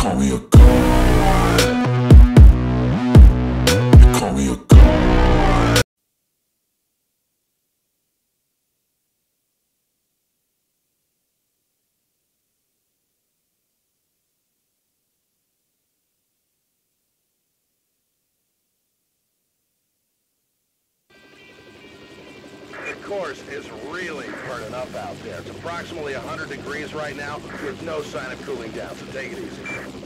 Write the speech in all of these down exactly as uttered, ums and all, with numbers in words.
call me a god. You call me a god. The course is really burning up out there. It's approximately one hundred degrees right now with no sign of cooling down, so take it easy.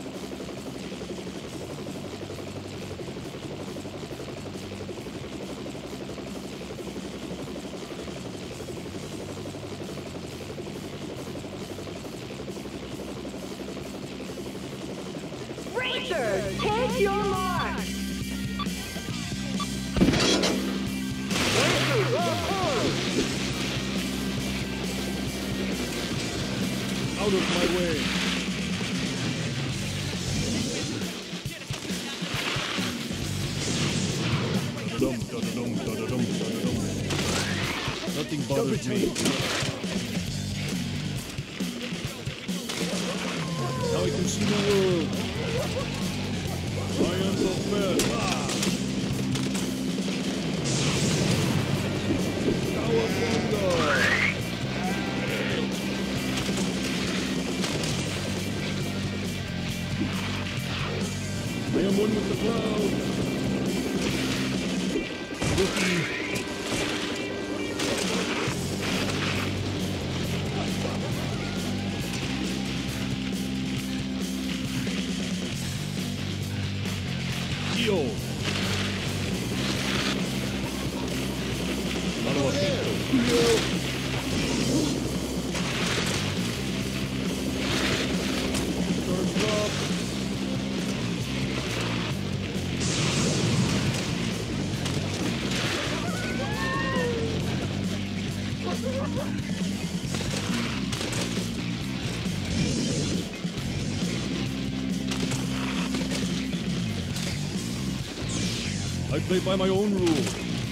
Racers, take your mark! Racers, out of my way! Da-dum, da-da-dum, da-da-dum, da-da-dum. Nothing bothers me. Now I can see the world. I am the best. Cowabunga! I am one with the cloud. Looking. Giove. I play by my own rules.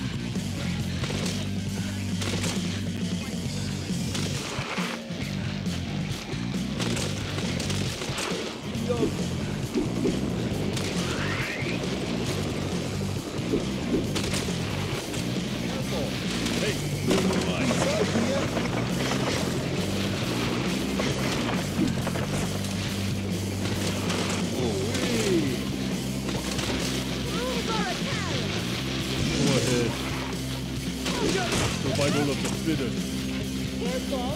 Survival of the fittest. Careful!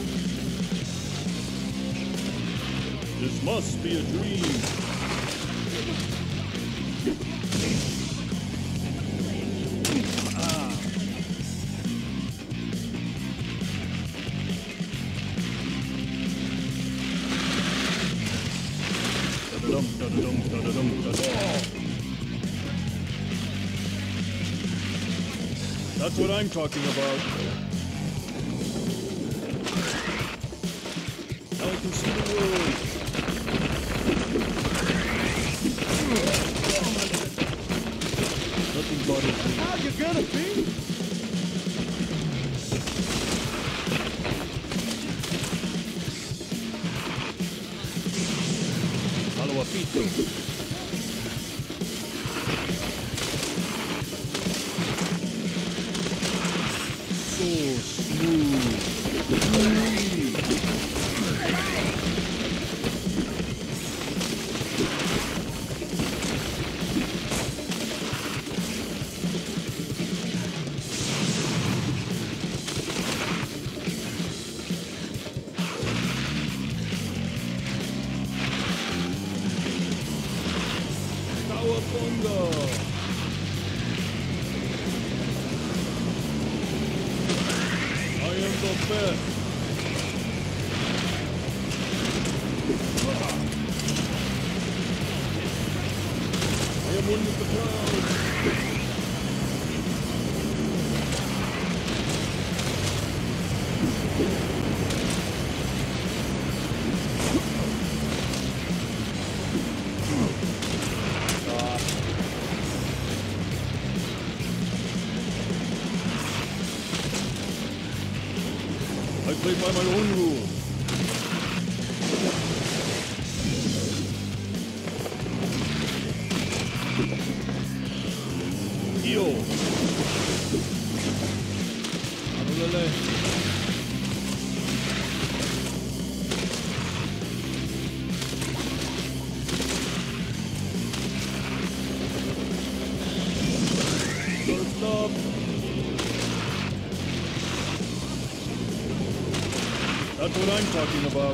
This must be a dream. Ah. Da-da-dum, da-da-dum, da-da-dum, da-da-dum. That's what I'm talking about. Now I can see the world. Nothing bothers me. How you gonna be? Follow a pito. So smooth. Cowabunga! I am the best. I am one with the clouds. I play by my own rules. what I'm talking about.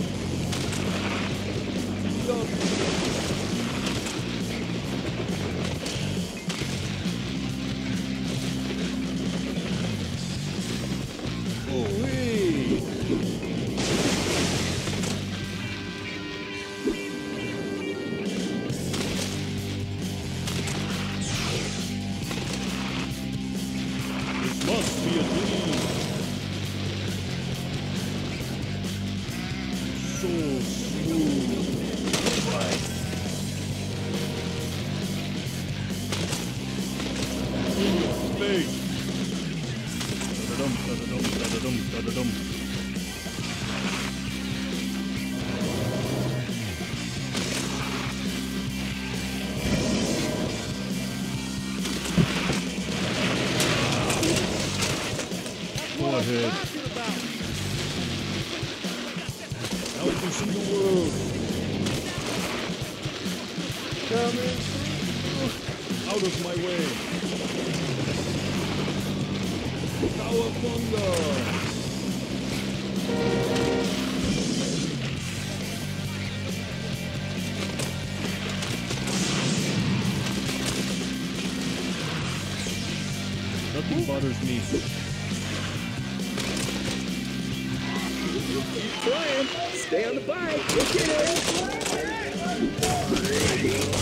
Oh, hey! This must be a dream. So smooth. In your face. Da-da-dum, da-da-dum, da-da-dum, da-da-dum. Go ahead. Now we can see the world. Coming through. Out of my way. Cowabunga. Nothing bothers me. Keep flying. Stay on the bike. Look at it.